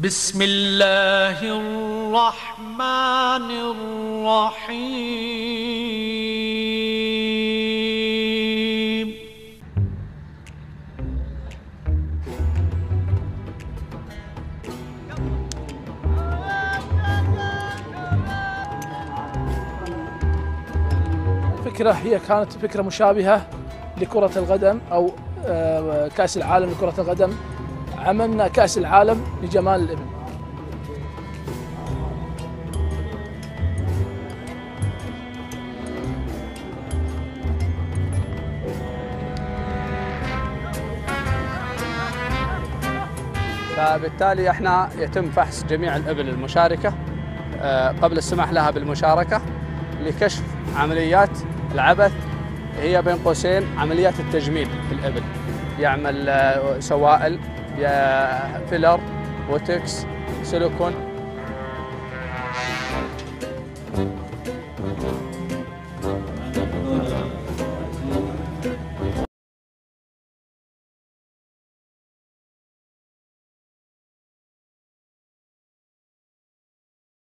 بسم الله الرحمن الرحيم. فكرة هي كانت فكرة مشابهة لكرة القدم أو كأس العالم لكرة القدم. عملنا كأس العالم لجمال الإبل. فبالتالي احنا يتم فحص جميع الإبل المشاركة قبل السماح لها بالمشاركة لكشف عمليات العبث، هي بين قوسين عمليات التجميل في الإبل. يعمل سوائل، فيلر، بوتوكس، سيليكون.